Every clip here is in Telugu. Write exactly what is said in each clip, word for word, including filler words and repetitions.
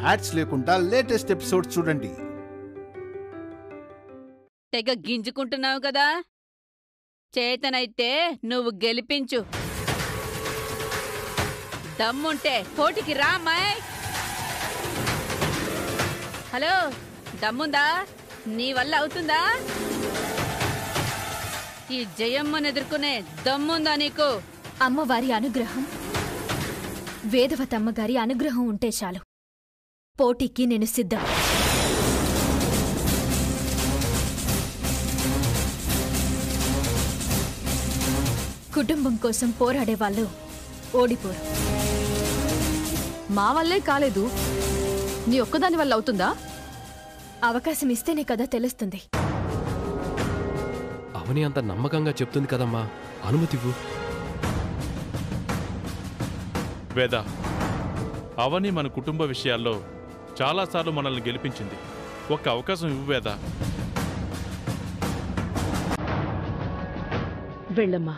యాడ్స్ లేకుండా లేటెస్ట్ ఎపిసోడ్ చూడండి. తెగ గింజుకుంటున్నావు కదా, చేతనైతే నువ్వు గెలిపించు. దమ్ముంటే పోటీకి రా అమ్మాయ్. హలో, దమ్ముందా? నీ వల్ల అవుతుందా? ఈ జయమ్మను ఎదుర్కొనే దమ్ముందా నీకు? అమ్మవారి అనుగ్రహం, వేదవతమ్మగారి అనుగ్రహం ఉంటే చాలు. పోటీకి నేను సిద్ధం. కుటుంబం కోసం పోరాడేవాళ్ళు ఓడిపోరు. మా వల్లే కాలేదు, నీ ఒక్కదాని వల్ల అవుతుందా? అవకాశం ఇస్తేనే కదా తెలుస్తుంది. అవని అంత నమ్మకంగా చెప్తుంది కదమ్మా, అనుమతివ్వు. వేద, అవని మన కుటుంబ విషయాల్లో చాలాసార్లు మనల్ని గెలిపించింది. ఒక్క అవకాశం ఇవ్వు వేద. వెళ్ళమ్మా.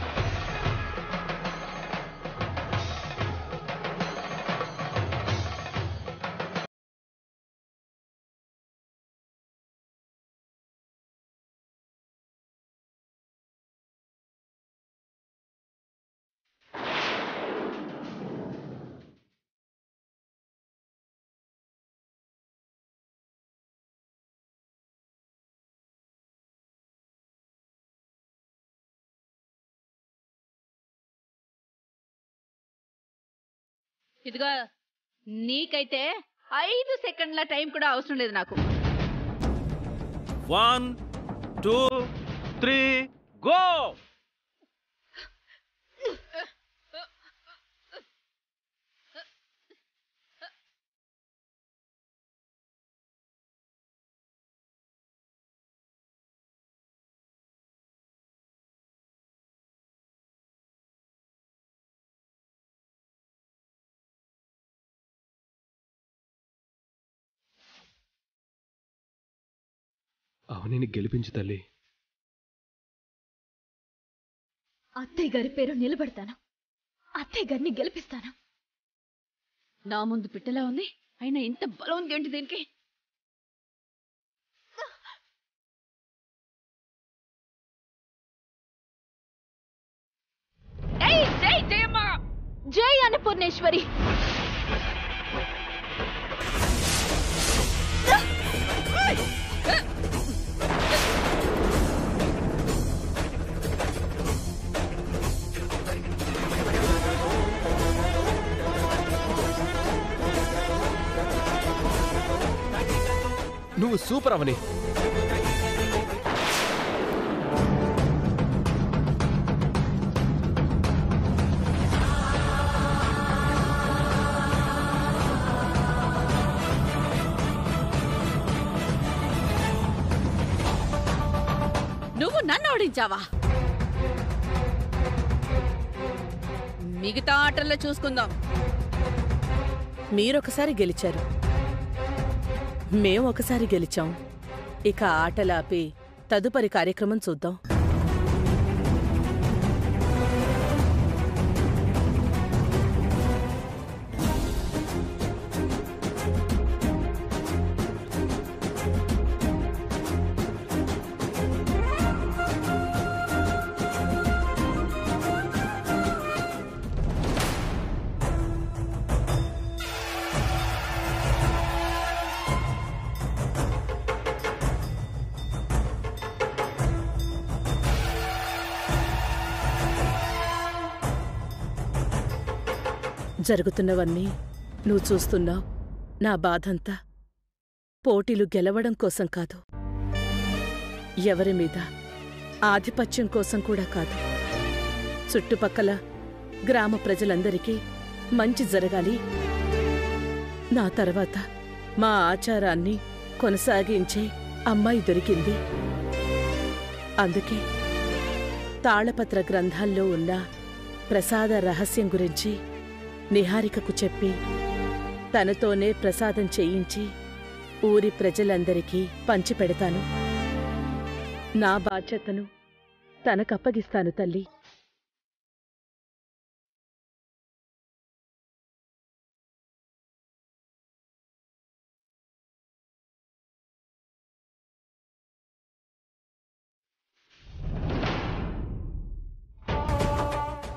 ఇదిగో, నీకైతే ఐదు సెకండ్ల టైం కూడా అవసరం లేదు నాకు. One two three go. అవనిని గెలిపించు తల్లి. అత్తయ్య గారి పేరు నిలబడతాను. అత్తయ్య గారిని గెలిపిస్తాను. నా ముందు పిట్టలా ఉంది, అయినా ఇంత బలం ఉంది ఏంటి దీనికి? జై జయమ్మ, జై అన్నపూర్ణేశ్వరి. నువ్వు సూపర్ అవని. నువ్వు నన్ను ఓడించావా? మిగతా ఆటల్లో చూసుకుందాం. మీరొకసారి గెలిచారు, మేం ఒకసారి గెలిచాం. ఇక ఆటలాపి తదుపరి కార్యక్రమం చూద్దాం. జరుగుతున్నవన్నీ నువ్వు చూస్తున్నావు. నా బాధంతా పోటీలు గెలవడం కోసం కాదు, ఎవరి మీద ఆధిపత్యం కోసం కూడా కాదు. చుట్టుపక్కల గ్రామ ప్రజలందరికీ మంచి జరగాలి, నా తర్వాత మా ఆచారాన్ని కొనసాగించే అమ్మాయి దొరికింది. అందుకే తాళపత్ర గ్రంథాల్లో ఉన్న ప్రసాద రహస్యం గురించి నిహారికకు చెప్పి తనతోనే ప్రసాదం చేయించి ఊరి ప్రజలందరికీ పంచిపెడతాను. నా బాధ్యతను తనకప్పగిస్తాను తల్లి.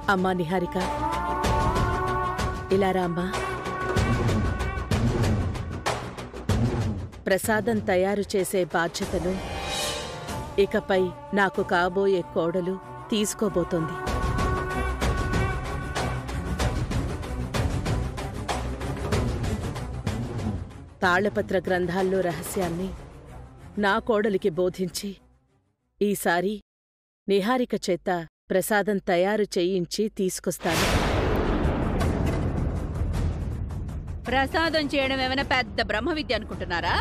అమ్మా నిహారిక, ఇలా రామ్మా. ప్రసాదం తయారు చేసే బాధ్యతను ఇకపై నాకు కాబోయే కోడలు తీసుకోబోతోంది. తాళపత్ర గ్రంథాల్లో రహస్యాన్ని నా కోడలికి బోధించి ఈసారి నిహారిక చేత ప్రసాదం తయారు చేయించి తీసుకొస్తాను. ప్రసాదం చేయడం ఏమైనా పెద్ద బ్రహ్మ విద్య అనుకుంటున్నారా?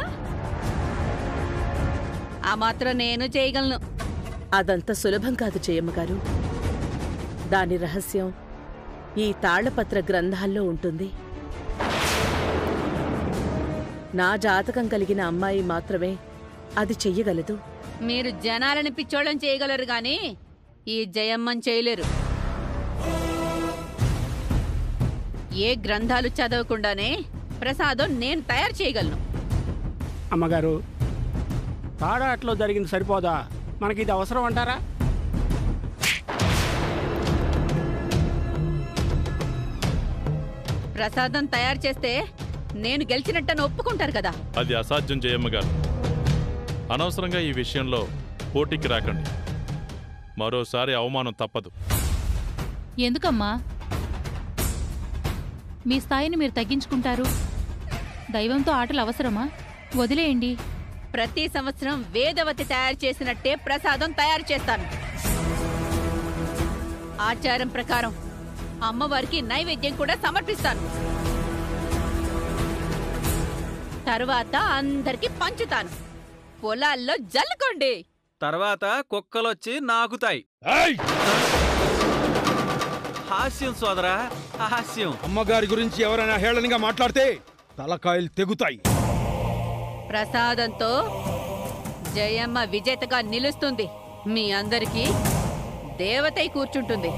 ఆ మాత్రం నేను చేయగలను. అదంత సులభం కాదు జయమ్మగారు. దాని రహస్యం ఈ తాళపత్ర గ్రంథాల్లో ఉంటుంది. నా జాతకం కలిగిన అమ్మాయి మాత్రమే అది చెయ్యగలదు. మీరు జనాలని పిచ్చోళం చేయగలరు గాని ఈ జయమ్మని చేయలేరు. ఏ గ్రంథాలు చదవకుండానే ప్రసాదం నేను తయారు చేయగలను. అమ్మగారు, తాడాట్లో జరిగింది సరిపోదా? మనకి ఇది అవసరం అంటారా? ప్రసాదం తయారు చేస్తే నేను గెలిచినట్టని ఒప్పుకుంటారు కదా. అది అసాధ్యం జయమ్మ గారు. అనవసరంగా ఈ విషయంలో పోటీకి రాకండి. మరోసారి అవమానం తప్పదు. ఎందుకమ్మా మీ స్థాయిని మీరు తగ్గించుకుంటారు? దైవంతో ఆటలు అవసరమా? వదిలేయండి. ప్రతి సంవత్సరం వేదవతి తయారు చేసినట్టే ప్రసాదం తయారు చేస్తాను. ఆచారం ప్రకారం అమ్మవారికి నైవేద్యం కూడా సమర్పిస్తాను. తరువాత అందరికి పంచుతాను. పొలాల్లో జల్లుకోండి. తర్వాత కుక్కలొచ్చి నాకుతాయి. హాస్యం సోదరా, హాస్యం. అమ్మగారి గురించి ఎవరైనా హేళనగా మాట్లాడితే తలకాయలు తెగుతాయి. ప్రసాదంతో జయమ్మ విజేతగా నిలుస్తుంది. మీ అందరికీ దేవతై కూర్చుంటుంది.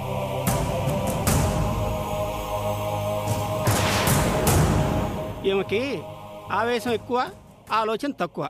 ఈమెకి ఆవేశం ఎక్కువ, ఆలోచన తక్కువ.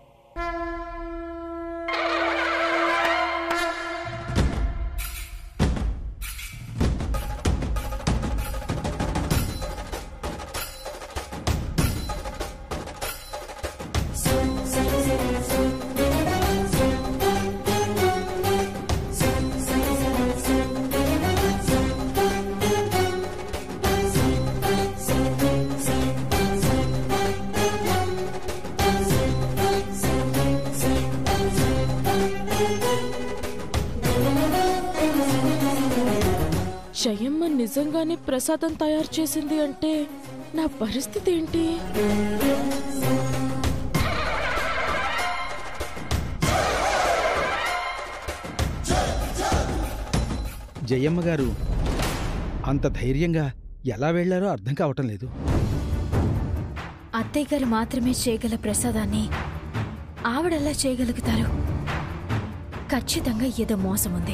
జయమ్మ నిజంగానే ప్రసాదం తయారు చేసింది అంటే నా పరిస్థితి ఏంటి? జయమ్మ గారు అంత ధైర్యంగా ఎలా వెళ్లారో అర్థం కావటం లేదు. అత్తయ్య గారు మాత్రమే చేయగల ప్రసాదాన్ని ఆవిడెలా చేయగలుగుతారు? ఖచ్చితంగా ఏదో మోసం ఉంది.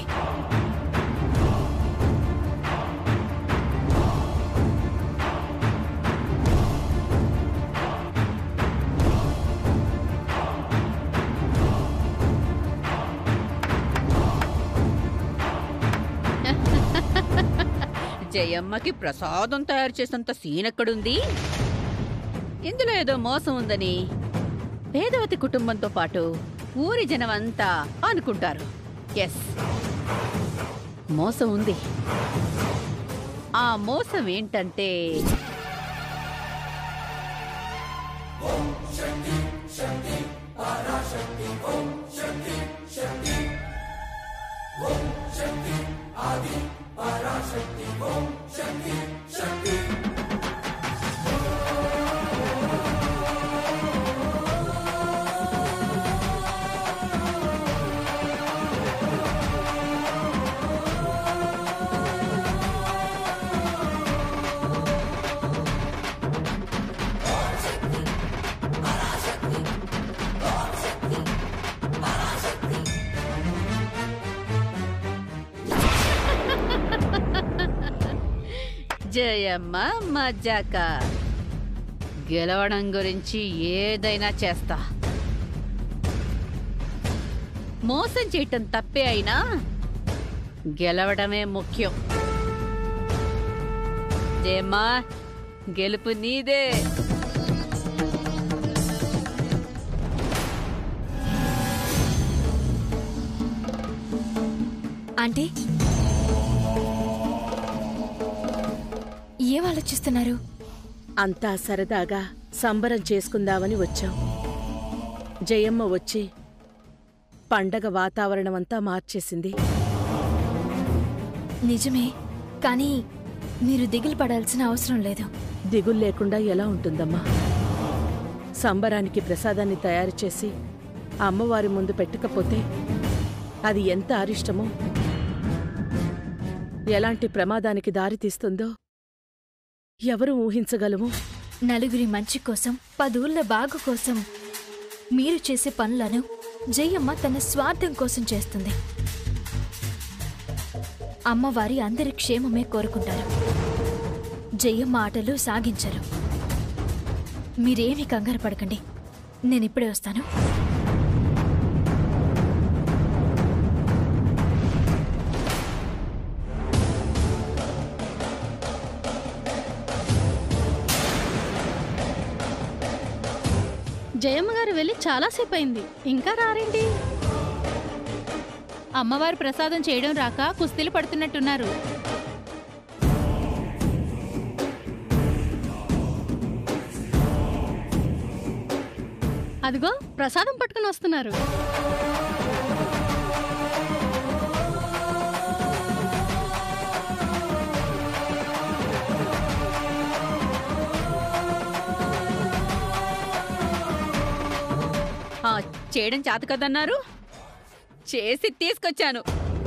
జయమ్మకి ప్రసాదం తయారు చేసేంత సీనెక్కడుంది? ఇందులో ఏదో మోసం ఉందని వేదవతి కుటుంబంతో పాటు ఊరి జనమంతా అనుకుంటారు. ఎస్, మోసం ఉంది. ఆ మోసం ఏంటంటే జయమ్మ మజాక. గెలవడం గురించి ఏదైనా చేస్తా. మోసం చేయటం తప్పే అయినా గెలవడమే ముఖ్యం. జయమ్మా గెలుపు నీదే. ఆంటీ ఏం ఆలోచిస్తున్నారు? అంతా సరదాగా సంబరం చేసుకుందామని వచ్చాం. జయమ్మ వచ్చి పండగ వాతావరణమంతా మార్చేసింది. నిజమే, కానీ మీరు దిగులు పడాల్సిన అవసరం లేదు. దిగులు లేకుండా ఎలా ఉంటుందమ్మా? సంబరానికి ప్రసాదాన్ని తయారు చేసి అమ్మవారి ముందు పెట్టకపోతే అది ఎంత అరిష్టమో, ఎలాంటి ప్రమాదానికి దారితీస్తుందో ఎవరు ఊహించగలము? నలుగురి మంచి కోసం, పదూళ్ళ బాగు కోసం మీరు చేసే పనులను జయమ్మ తన స్వార్థం కోసం చేస్తుంది. అమ్మవారి అందరి క్షేమమే కోరుకుంటారు. జయమ్మ ఆటలు సాగించరు. మీరేమీ కంగారు పడకండి, నేనిప్పుడే వస్తాను. జయమ్మ గారు వెళ్ళి చాలాసేపు అయింది, ఇంకా రారేంటి? అమ్మవారి ప్రసాదం చేయడం రాక కుస్తీలు పడుతున్నట్టున్నారు. అదిగో ప్రసాదం పట్టుకుని వస్తున్నారు. చేయడం చేత కదన్నారు, చేసి తీసుకొచ్చాను.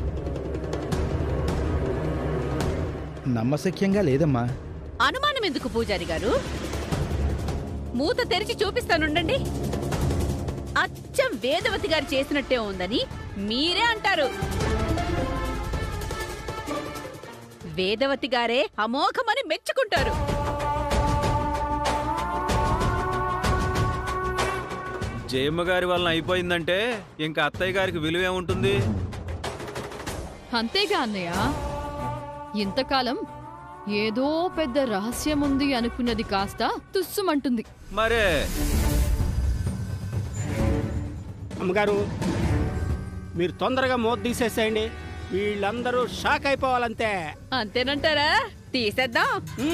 నమ్మశక్యంగా లేదమ్మా. అనుమానం ఎందుకు పూజారి గారు? మూత తెరిచి చూపిస్తానుండండి. అచ్చం వేదవతి గారు చేసినట్టే ఉందని మీరే అంటారు. వేదవతి గారే అమోఘమని మెచ్చుకుంటారు. జయమ్మ గారి వలన అయిపోయిందంటే ఇంకా అత్తయ్య గారికి విలువే ఉంటుంది. అంతేగా అన్నయ్య, ఇంతకాలం ఏదో పెద్ద రహస్యం ఉంది అనుకున్నది కాస్త తుస్సుమంటుంది. మరే అమ్మగారు, మీరు తొందరగా మూత తీసేసేయండి. వీళ్ళందరూ షాక్ అయిపోవాలంతే. అంతేనంటారా? తీసేద్దాం.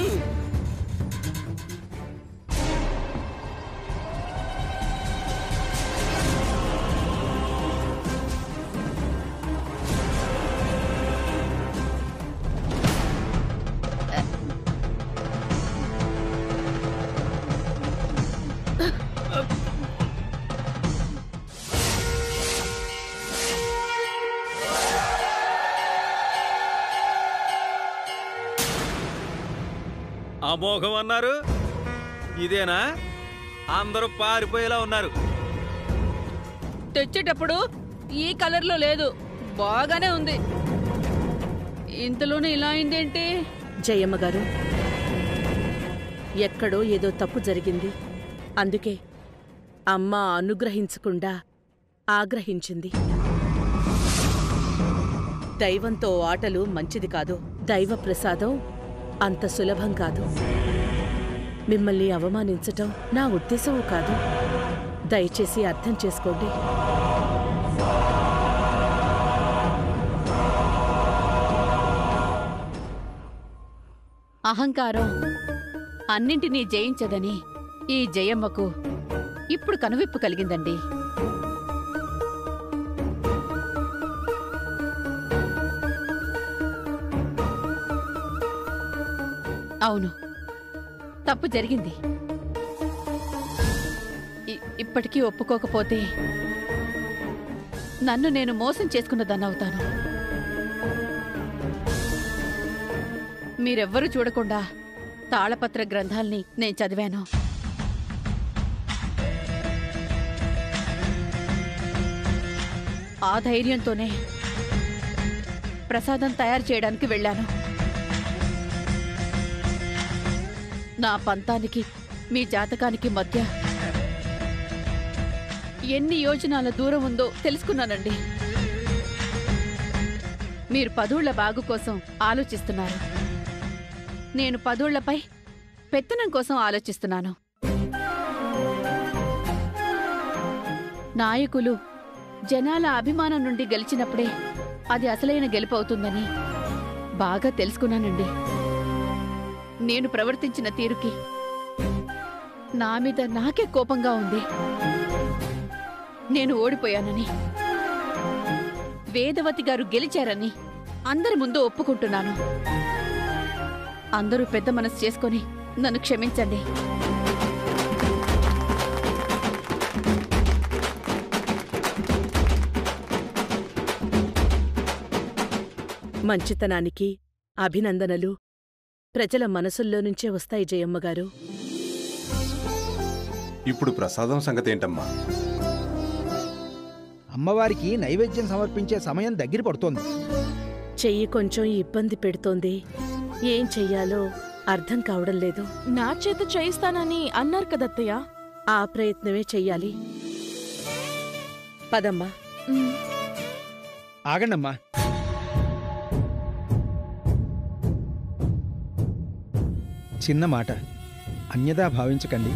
అమోఘం అన్నారు, ఇదేనా? అందరూ పారిపోయేలా ఉన్నారు. తెచ్చేటప్పుడు ఈ కలర్లో లేదు, బాగానే ఉంది. ఇంతలోనే ఇలా అయిందేంటి? జయమ్మ గారు, ఎక్కడో ఏదో తప్పు జరిగింది. అందుకే అమ్మ అనుగ్రహించకుండా ఆగ్రహించింది. దైవంతో ఆటలు మంచిది కాదు. దైవ ప్రసాదం అంత సులభం కాదు. మిమ్మల్ని అవమానించటం నా ఉద్దేశమూ కాదు. దయచేసి అర్థం చేసుకోండి. అహంకారం అన్నింటినీ జయించదని ఈ జయమ్మకు ఇప్పుడు కనువిప్పు కలిగిందండి. అవును, తప్పు జరిగింది. ఇప్పటికీ ఒప్పుకోకపోతే నన్ను నేను మోసం చేసుకున్నదన్నవుతాను. మీరెవ్వరూ చూడకుండా తాళపత్ర గ్రంథాల్ని నేను చదివాను. ఆ ధైర్యంతోనే ప్రసాదం తయారు చేయడానికి వెళ్ళాను. నా పంతానికి మీ జాతకానికి మధ్య ఎన్ని యోజనాల దూరం ఉందో తెలుసుకున్నానండి. మీరు పదుళ్ల బాగు కోసం ఆలోచిస్తున్నారు. నేను పదోళ్లపై పెత్తనం కోసం ఆలోచిస్తున్నాను. నాయకులు జనాల అభిమానం నుండి గెలిచినప్పుడే అది అసలైన గెలుపవుతుందని బాగా తెలుసుకున్నానండి. నేను ప్రవర్తించిన తీరుకి నా మీద నాకే కోపంగా ఉంది. నేను ఓడిపోయానని, వేదవతి గారు గెలిచారని అందరి ముందు ఒప్పుకుంటున్నాను. అందరూ పెద్ద మనసు చేసుకొని నన్ను క్షమించండి. మంచితనానికి అభినందనలు ప్రజల మనసుల్లో నుంచే వస్తాయి జయమ్మగారు. ఇప్పుడు ప్రసాదం సంగతేంటమ్మా? అమ్మవారికి నైవేద్యం సమర్పించే సమయం దగ్గర పడుతోంది. చెయ్యి కొంచెం ఇబ్బంది పెడుతోంది. ఏం చెయ్యాలో అర్థం కావడం లేదు. నా చేత చేయిస్తానని అన్నారు కదత్తయ్య. ఆ ప్రయత్నమే చెయ్యాలి. పదమ్మా. ఆగండమ్మా. చిన్న మాట, అన్యదా భావించకండి.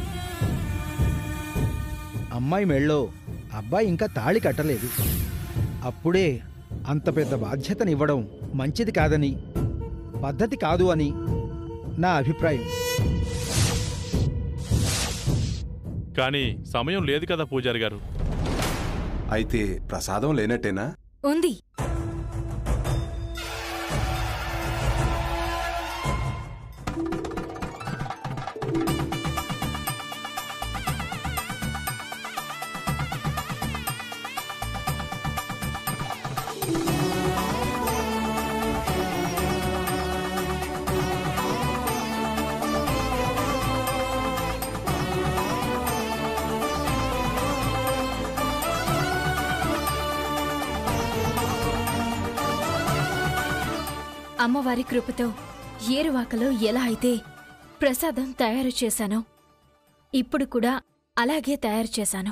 అమ్మాయి మెళ్ళో అబ్బాయి ఇంకా తాళి కట్టలేదు. అప్పుడే అంత పెద్ద బాధ్యతనివ్వడం మంచిది కాదని, పద్ధతి కాదు అని నా అభిప్రాయం. కానీ సమయం లేదు కదా పూజారి గారు. అయితే ప్రసాదం లేనట్టేనా? ఉంది. అమ్మవారి కృపతో ఏరువాకలో ఎలా అయితే ప్రసాదం తయారు చేశానో ఇప్పుడు కూడా అలాగే తయారు చేశాను.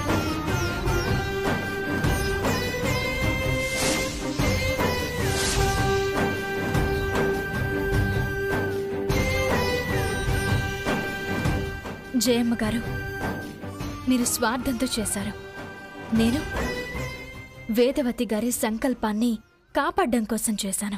జయమ్మ గారు, మీరు స్వార్థంతో చేశారు. నేను వేదవతి గారి సంకల్పాన్ని కాపాడ్డం కోసం చేశాను.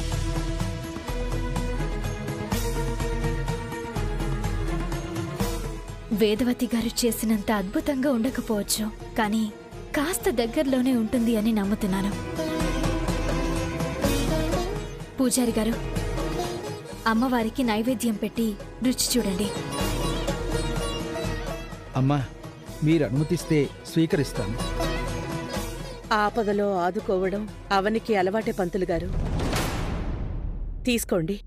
వేదవతి గారు చేసినంత అద్భుతంగా ఉండకపోవచ్చు, కానీ కాస్త దగ్గరలోనే ఉంటుంది అని నమ్ముతున్నాను. పూజారి గారు, అమ్మవారికి నైవేద్యం పెట్టి రుచి చూడండి. అమ్మా, మీరు అనుమతిస్తే స్వీకరిస్తాను. ఆపదలో ఆదుకోవడం అవనికి అలవాటే పంతులు గారు. తీసుకోండి.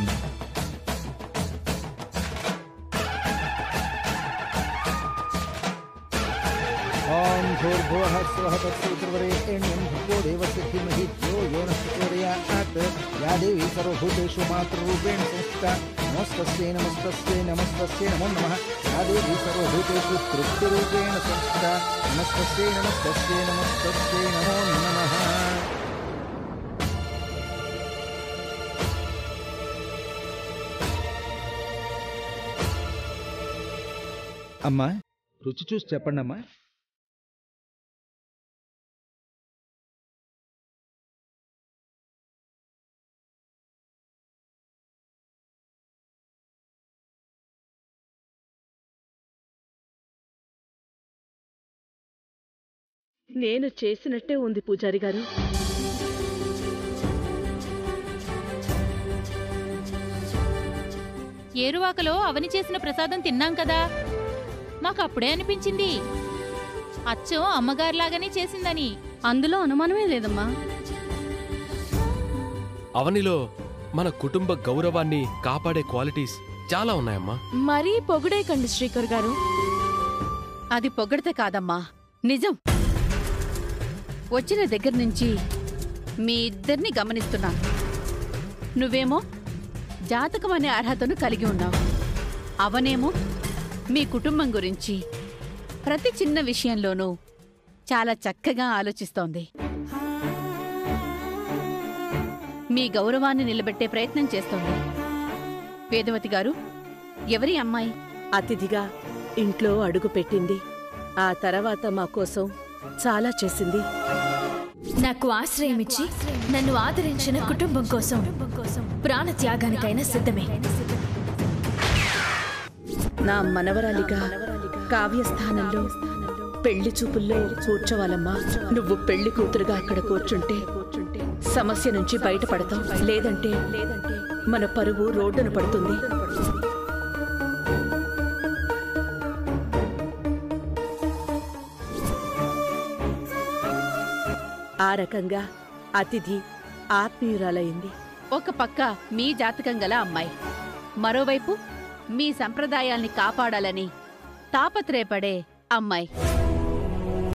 ఓం భూర్భువః స్వః తత్సవితుర్వరేణ్యం భర్గో దేవస్య ధీమహి ధియో యో నః ప్రచోదయాత్. యా దేవీ సర్వభూతేషు మాతృరూపేణ సంస్థితా నమస్తస్యై నమస్తస్యై నమస్తస్యై నమో నమః. యా దేవీ సర్వభూతేషు తృప్తిరూపేణ సంస్థితా నమస్తస్యై నమస్తస్యై నమస్తస్యై నమో నమః. అమ్మా, రుచి చూసి చెప్పండి అమ్మా. నేను చేసినట్టే ఉంది పూజారి గారు. ఏరువాకలో అవని చేసిన ప్రసాదం తిన్నాం కదా, మాకు అప్పుడే అనిపించింది అచ్చం అమ్మగారిలాగానే చేసిందని. అందులో అనుమానమే లేదమ్మా. అవనిలో మన కుటుంబ గౌరవాన్ని కాపాడే క్వాలిటీస్ చాలా ఉన్నాయమ్మా. మరీ పొగిడేకండి శ్రీకర్ గారు. అది పొగడితే కాదమ్మా, నిజం. వచ్చిన దగ్గర నుంచి మీ ఇద్దరిని గమనిస్తున్నాను. నువ్వేమో జాతకం అనే అర్హతను కలిగి ఉన్నావు. అవనేమో మీ కుటుంబం గురించి ప్రతి చిన్న విషయంలోనూ చాలా చక్కగా ఆలోచిస్తోంది. మీ గౌరవాన్ని నిలబెట్టే ప్రయత్నం చేస్తోంది. వేదవతి గారు, ఎవరి అమ్మాయి? అతిథిగా ఇంట్లో అడుగు పెట్టింది. ఆ తర్వాత మా కోసం చాలా చేసింది. నాకు ఆశ్రయమిచ్చి నన్ను ఆదరించిన కుటుంబం కోసం ప్రాణత్యాగానికైనా సిద్ధమే. నా మనవరాలిగా కావ్యస్థానంలో పెళ్లి చూపుల్లో కూర్చోవాలమ్మా. నువ్వు పెళ్లి కూతురుగా అక్కడ కూర్చుంటే సమస్య నుంచి బయటపడతాం, లేదంటే మన పరువు రోడ్డున పడుతుంది. ఆ రకంగా అతిథి ఆత్మీయురాలైంది. ఒక పక్క మీ జాతకం గల అమ్మాయి, మరోవైపు మీ సంప్రదాయాల్ని కాపాడాలని తాపత్రయపడే అమ్మాయి.